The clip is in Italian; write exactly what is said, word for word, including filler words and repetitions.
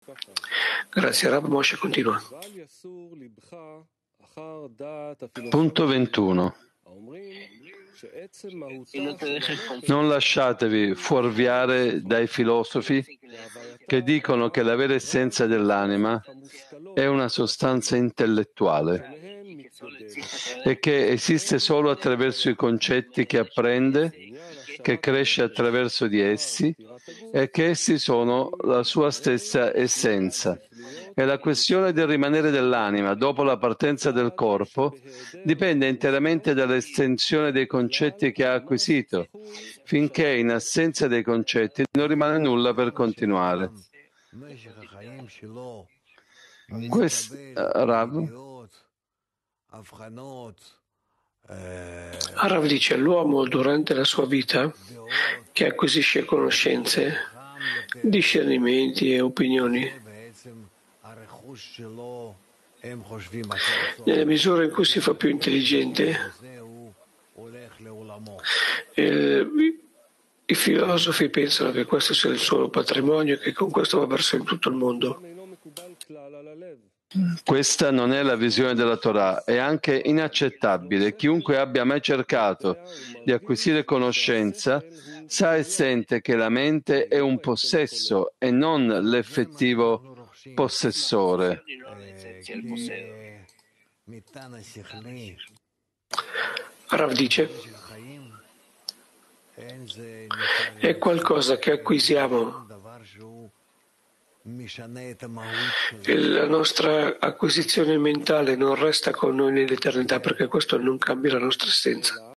Grazie, Rav Moshe continua. Punto ventuno. Non lasciatevi fuorviare dai filosofi che dicono che la vera essenza dell'anima è una sostanza intellettuale e che esiste solo attraverso i concetti che apprende, che cresce attraverso di essi e che essi sono la sua stessa essenza. E la questione del rimanere dell'anima dopo la partenza del corpo dipende interamente dall'estensione dei concetti che ha acquisito, finché in assenza dei concetti non rimane nulla per continuare. Questo, Rav? Rav dice: l'uomo durante la sua vita, che acquisisce conoscenze, discernimenti e opinioni, nella misura in cui si fa più intelligente, il, i filosofi pensano che questo sia il suo patrimonio e che con questo va verso in tutto il mondo. Questa non è la visione della Torah, è anche inaccettabile. Chiunque abbia mai cercato di acquisire conoscenza sa e sente che la mente è un possesso e non l'effettivo possessore. Rav dice: è qualcosa che acquisiamo. La nostra acquisizione mentale non resta con noi nell'eternità, perché questo non cambia la nostra essenza.